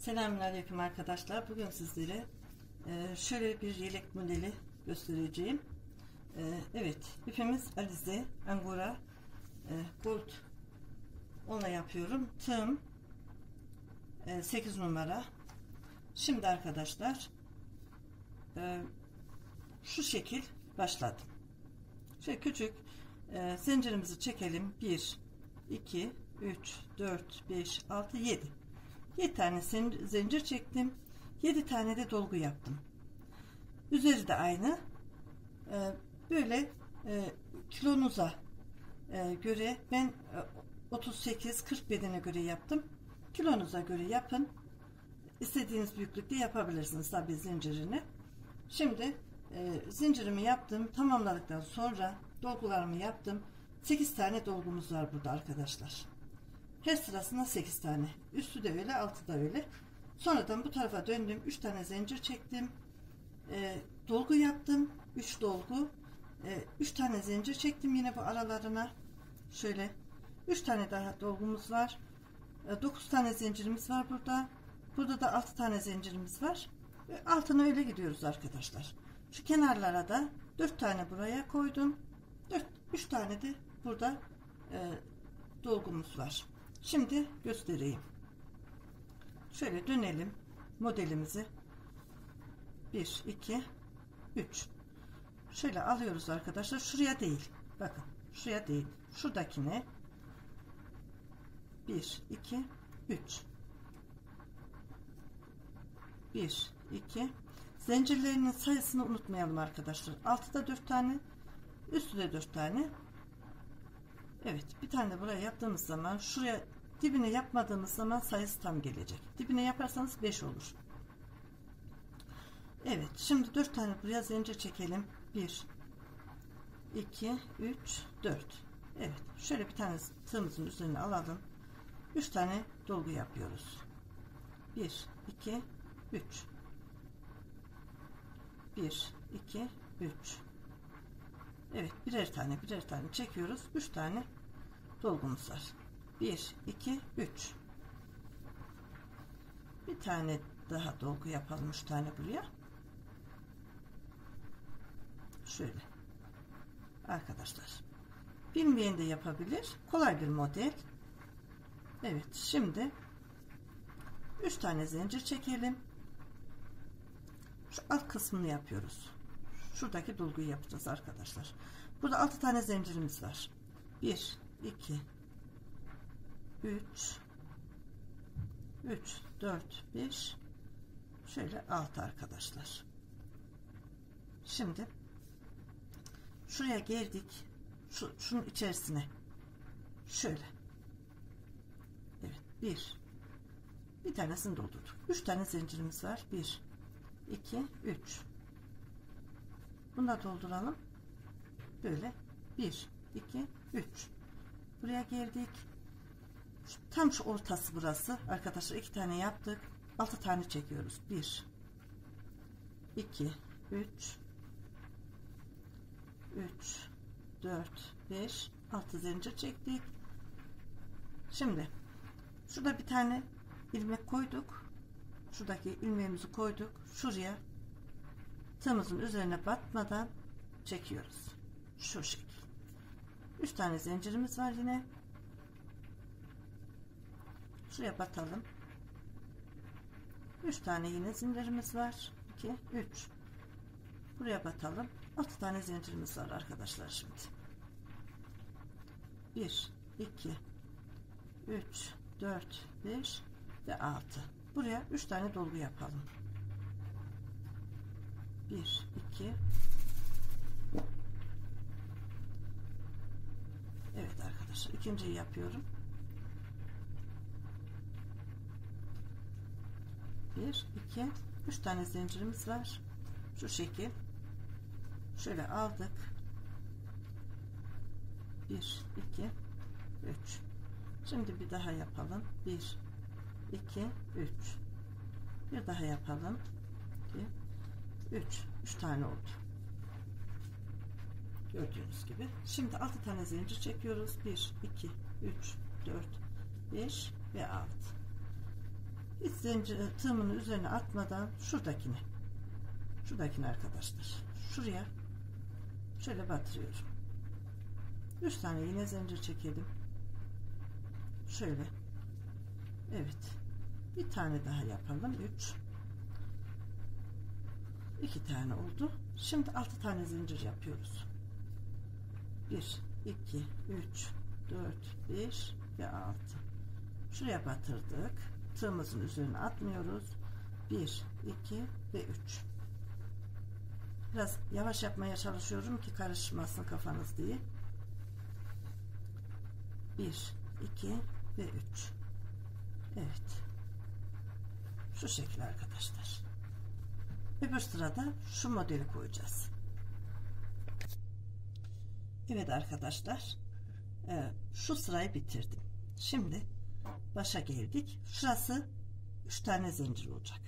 Selamünaleyküm arkadaşlar. Bugün sizlere şöyle bir yelek modeli göstereceğim. Evet, ipimiz Alize Angora Gold, onunla yapıyorum. Tığım 8 numara. Şimdi arkadaşlar şu şekil başladım. Şöyle küçük zincirimizi çekelim. 1 2 3 4 5 6 7 tane zincir çektim. 7 tane de dolgu yaptım. Üzeri de aynı. Böyle kilonuza göre ben 38-40 bedene göre yaptım. Kilonuza göre yapın. İstediğiniz büyüklükte yapabilirsiniz tabi zincirini. Şimdi zincirimi yaptım. Tamamladıktan sonra dolgularımı yaptım. 8 tane dolgumuz var burada arkadaşlar. Her sırasında 8 tane. Üstü de öyle, altı da öyle. Sonradan bu tarafa döndüm. 3 tane zincir çektim. Dolgu yaptım. 3 dolgu. 3 tane zincir çektim yine bu aralarına. Şöyle 3 tane daha dolgumuz var. 9 tane zincirimiz var burada. Burada da 6 tane zincirimiz var. Altına öyle gidiyoruz arkadaşlar. Şu kenarlara da 4 tane buraya koydum. 3 tane de burada dolgumuz var. Şimdi göstereyim. Şöyle dönelim modelimizi. 1 2 3 şöyle alıyoruz arkadaşlar. Şuraya değil, bakın şuraya değil, şuradakine 1 2 3 1 2 zincirlerinin sayısını unutmayalım arkadaşlar. Altıda 4 tane, üstü de 4 tane. Evet, bir tane de buraya yaptığımız zaman, şuraya dibine yapmadığımız zaman sayısı tam gelecek. Dibine yaparsanız 5 olur. Evet, şimdi 4 tane buraya zincir çekelim. 1 2 3 4. Evet, şöyle bir tane tığımızın üzerine alalım. 3 tane dolgu yapıyoruz. 1 2 3 1 2 3. Evet, birer tane çekiyoruz. 3 tane dolgumuz var. 1 2 3. Bir tane daha dolgu yapalım. 3 tane buraya. Şöyle. Arkadaşlar, bilmeyen de yapabilir. Kolay bir model. Evet, şimdi 3 tane zincir çekelim. Şu alt kısmını yapıyoruz. Şuradaki dolguyu yapacağız arkadaşlar. Burada 6 tane zincirimiz var. 1 2 3 4 5 şöyle 6 arkadaşlar. Şimdi şuraya geldik. Şunun içerisine şöyle. Evet, bir tanesini doldurduk. 3 tane zincirimiz var. 1 2 3. Bunu da dolduralım. Böyle 1 2 3. Buraya geldik. Tam şu ortası burası arkadaşlar. 2 tane yaptık. 6 tane çekiyoruz. 1 2 3 4 5 6 zincir çektik. Şimdi şurada bir tane ilmek koyduk. Şuradaki ilmeğimizi koyduk. Şuraya tığımızın üzerine batmadan çekiyoruz. Şu şekil. 3 tane zincirimiz var yine. Şuraya batalım. 3 tane yine zincirimiz var. 2 3. Buraya batalım. 6 tane zincirimiz var arkadaşlar şimdi. 1 2 3 4 5 ve 6. Buraya 3 tane dolgu yapalım. 1 2. Evet arkadaşlar, ikinciyi yapıyorum. 1 2 3 tane zincirimiz var. Şu şekil. Şöyle aldık. 1 2 3. Şimdi bir daha yapalım. 1 2 3. Bir daha yapalım. 3 tane oldu. Gördüğünüz gibi. Şimdi 6 tane zincir çekiyoruz. 1 2 3 4 5 ve 6. Hiç zincir tığımın üzerine atmadan şuradakini arkadaşlar şuraya şöyle batırıyorum. 3 tane yine zincir çekelim. Şöyle. Evet. Bir tane daha yapalım. 3. 2 tane oldu. Şimdi 6 tane zincir yapıyoruz. 1, 2, 3, 4, 5 ve 6. Şuraya batırdık. Tığımızın üzerine atmıyoruz. 1, 2 ve 3. Biraz yavaş yapmaya çalışıyorum ki karışmasın kafanız diye. 1, 2 ve 3. Evet. Şu şekilde arkadaşlar. Öbür sırada şu modeli koyacağız. Evet arkadaşlar. Şu sırayı bitirdim. Şimdi başa geldik. Şurası 3 tane zincir olacak.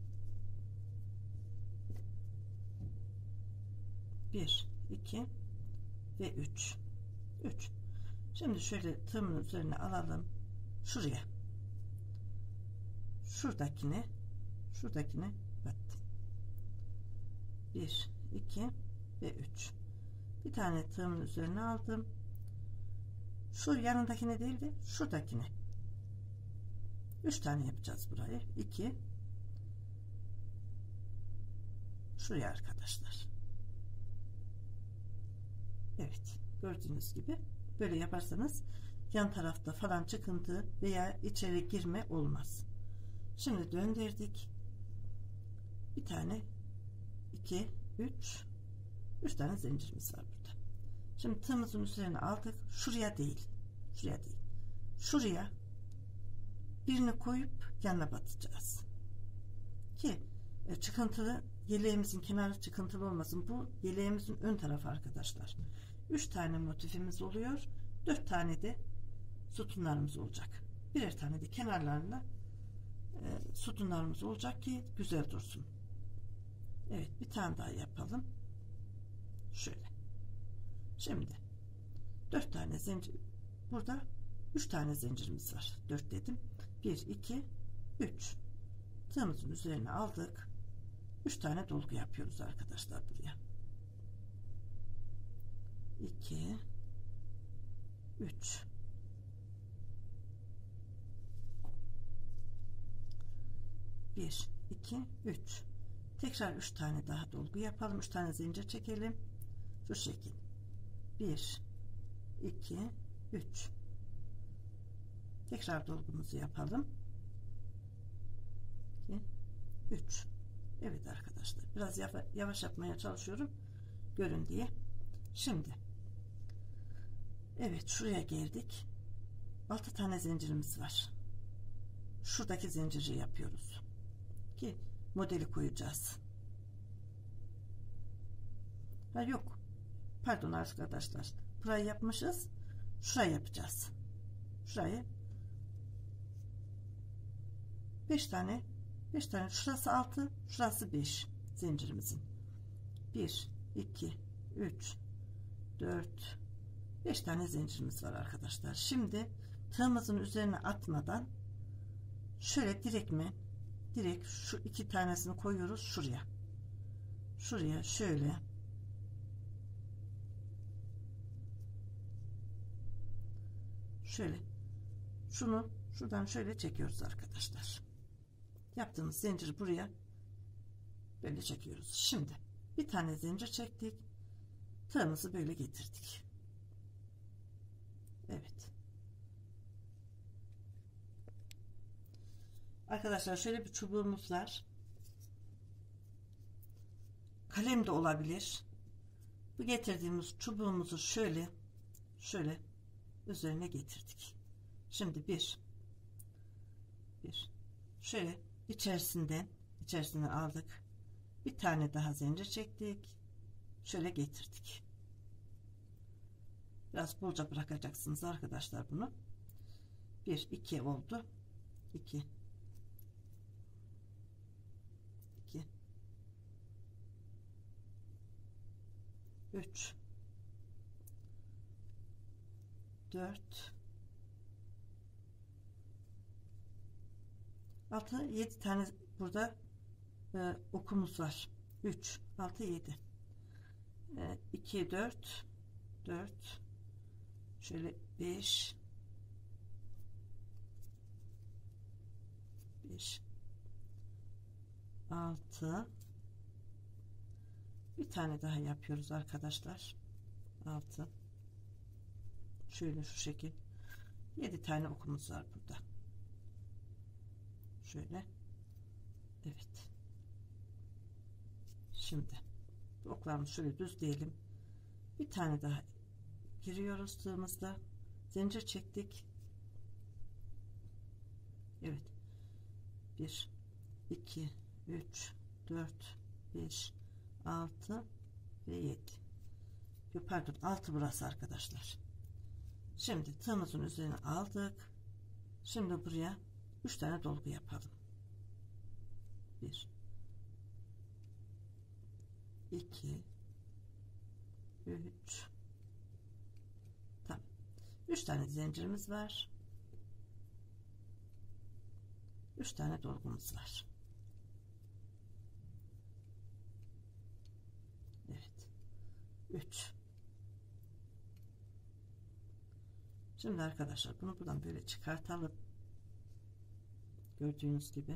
1, 2 ve 3. 3. Şimdi şöyle tığımın üzerine alalım. Şuraya. Şuradakine battım. 1, 2 ve 3. Bir tane tığımın üzerine aldım. Şu yanındakine değil de şuradakine. 3 tane yapacağız burayı. 2. Şuraya arkadaşlar. Evet. Gördüğünüz gibi böyle yaparsanız yan tarafta falan çıkıntı veya içeri girme olmaz. Şimdi döndürdük. Bir tane 2, 3 tane zincirimiz var burada. Şimdi tığımızın üzerine aldık. Şuraya değil. Şuraya birini koyup yanına batacağız. Ki çıkıntılı yeleğimizin kenarı çıkıntılı olmasın. Bu yeleğimizin ön tarafı arkadaşlar. 3 tane motifimiz oluyor. 4 tane de sütunlarımız olacak. Birer tane de kenarlarında sütunlarımız olacak ki güzel dursun. Evet, bir tane daha yapalım. Şöyle. Şimdi 4 tane zincir. Burada 3 tane zincirimiz var. 4 dedim. 1, 2, 3. Tığımızın üzerine aldık. 3 tane dolgu yapıyoruz arkadaşlar buraya. 2, 3. Bir, 2, 3. Tekrar 3 tane daha dolgu yapalım. 3 tane zincir çekelim. Şu şekil. 1, 2, 3. Tekrar dolgumuzu yapalım. 2, 3. Evet arkadaşlar. Biraz yavaş yapmaya çalışıyorum. Görün diye. Şimdi. Evet, şuraya geldik. 6 tane zincirimiz var. Şuradaki zinciri yapıyoruz. Ki modeli koyacağız. Ha yok. Pardon arkadaşlar. Burayı yapmışız. Şurayı yapacağız. Şurayı 5 tane şurası 6, şurası 5 zincirimizin. 1, 2, 3, 4, 5 tane zincirimiz var arkadaşlar. Şimdi tığımızın üzerine atmadan şöyle direkt şu 2 tanesini koyuyoruz şuraya şöyle şuradan şöyle çekiyoruz arkadaşlar. Yaptığımız zinciri buraya böyle çekiyoruz. Şimdi bir tane zincir çektik, tığımızı böyle getirdik. Evet arkadaşlar, şöyle bir çubuğumuz var. Kalem de olabilir. Bu getirdiğimiz çubuğumuzu şöyle üzerine getirdik. Şimdi bir şöyle içerisinden aldık. Bir tane daha zincir çektik. Şöyle getirdik. Biraz bolca bırakacaksınız arkadaşlar bunu. 1, 2 oldu. 2, 3, 4, 6 7 tane burada okumuz var. 3 6 7 2 4 4 şöyle 5 5 6 bir tane daha yapıyoruz arkadaşlar. 6 şöyle şu şekil 7 tane okumuz var burada. Şöyle. Evet. Şimdi oklarımızı şöyle düzleyelim. Bir tane daha giriyoruz tığımızda. Zincir çektik. Evet. 1 2 3 4 5 6 ve 7. Pardon, 6 burası arkadaşlar. Şimdi tığımızın üzerine aldık. Şimdi buraya 3 tane dolgu yapalım. 1 2 3 tamam. 3 tane zincirimiz var. 3 tane dolgumuz var. Evet. 3. Şimdi arkadaşlar bunu buradan böyle çıkartalım. Gördüğünüz gibi.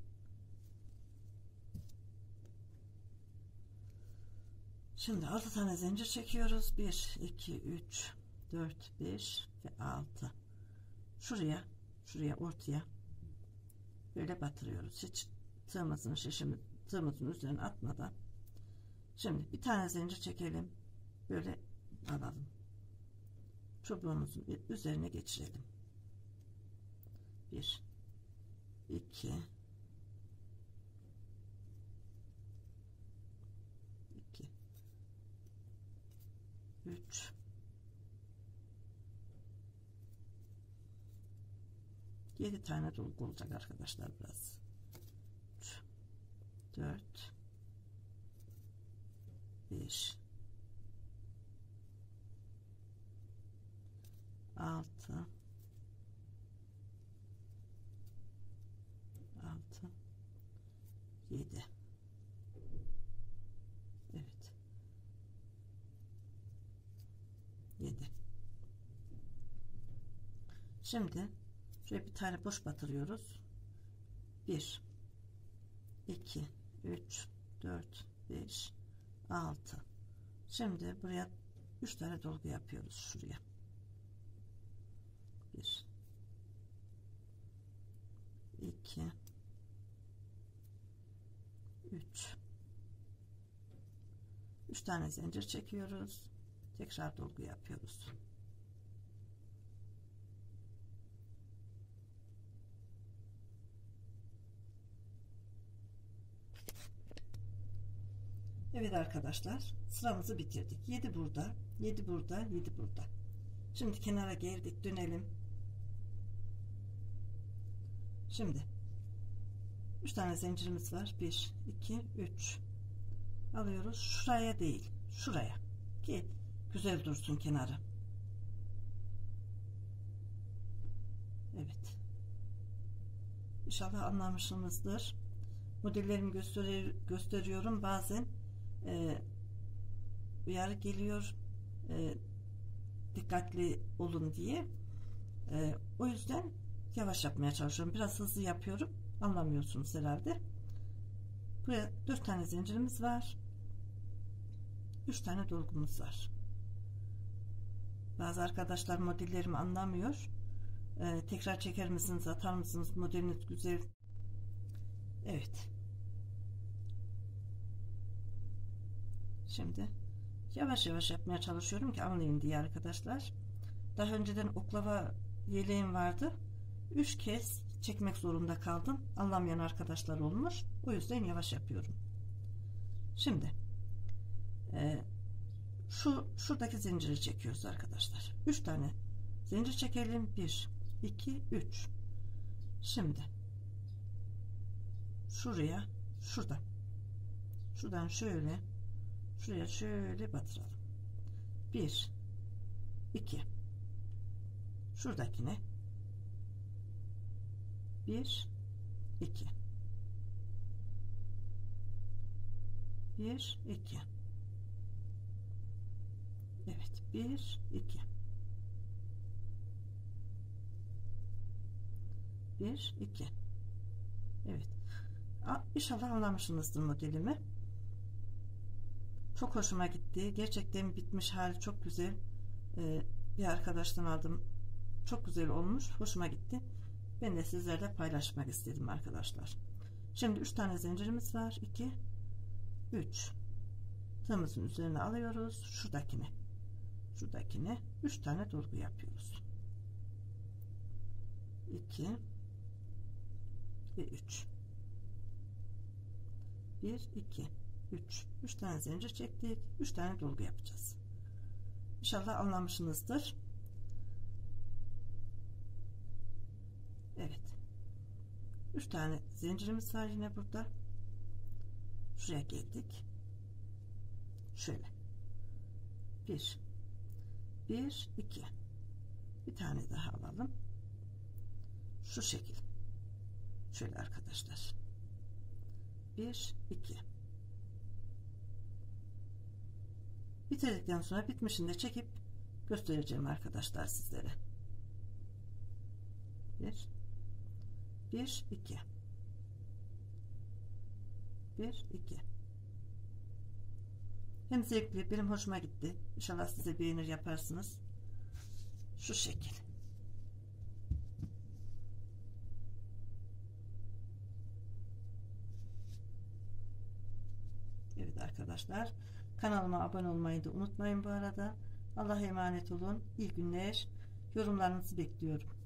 Şimdi 6 tane zincir çekiyoruz. 1 2 3 4 5 ve 6. Şuraya ortaya böyle batırıyoruz. Hiç tığımızın üzerine atmadan. Şimdi bir tane zincir çekelim. Böyle alalım. Çubuğumuzun üzerine geçirelim. 1 2 2 3 7 tane dolgu olacak arkadaşlar biraz. 3 4 5 6 7. Evet. 7. Şimdi şöyle bir tane boş batırıyoruz. 1 2 3 4 5 6. Şimdi buraya 3 tane dolgu yapıyoruz şuraya. 1 2 3 tane zincir çekiyoruz. Tekrar dolgu yapıyoruz. Evet arkadaşlar, sıramızı bitirdik. 7 burada, 7 burada, 7 burada. Şimdi kenara geldik, dönelim. Şimdi 3 tane zincirimiz var. 1 2 3 alıyoruz. Şuraya değil, şuraya ki güzel dursun kenarı. Evet. İnşallah anlamışsınızdır. Modellerimi gösteriyorum. Bazen uyarı geliyor. Dikkatli olun diye. O yüzden yavaş yapmaya çalışıyorum. Biraz hızlı yapıyorum. Anlamıyorsunuz herhalde. Buraya 4 tane zincirimiz var. 3 tane dolgumuz var. Bazı arkadaşlar modellerimi anlamıyor. Tekrar çeker misiniz, atar mısınız? Modeliniz güzel. Evet. Şimdi yavaş yavaş yapmaya çalışıyorum ki anlayın diye arkadaşlar. Daha önceden oklava yeleğim vardı. 3 kez çekmek zorunda kaldım. Anlamayan arkadaşlar olmuş. O yüzden yavaş yapıyorum. Şimdi şuradaki zinciri çekiyoruz arkadaşlar. 3 tane zincir çekelim. 1 2 3. Şimdi şuradan şöyle şuraya şöyle batıralım. 1 2 şuradakine 1 2 1 2 evet 1 2 1 2 evet. İnşallah anlamışsınızdır modelimi. Çok hoşuma gitti. Gerçekten bitmiş hali çok güzel. Bir arkadaştan aldım. Çok güzel olmuş. Hoşuma gitti. Ben de sizlerle paylaşmak istedim arkadaşlar. Şimdi 3 tane zincirimiz var. 2 3 tığımızın üzerine alıyoruz. Şuradakine 3 tane dolgu yapıyoruz. 2 ve 3 1 2 3 tane zincir çektik. 3 tane dolgu yapacağız. İnşallah anlamışsınızdır. Evet. 3 tane zincirimiz var yine burada. Şuraya geldik. Şöyle. 1 2 bir tane daha alalım. Şu şekil. Şöyle arkadaşlar. 1 2 bitirdikten sonra bitmişini de çekip göstereceğim arkadaşlar sizlere. 1 2 1 2 hem zevkli, benim hoşuma gitti. İnşallah size beğenir yaparsınız. Şu şekil. Evet arkadaşlar, kanalıma abone olmayı da unutmayın bu arada. Allah'a emanet olun. İyi günler. Yorumlarınızı bekliyorum.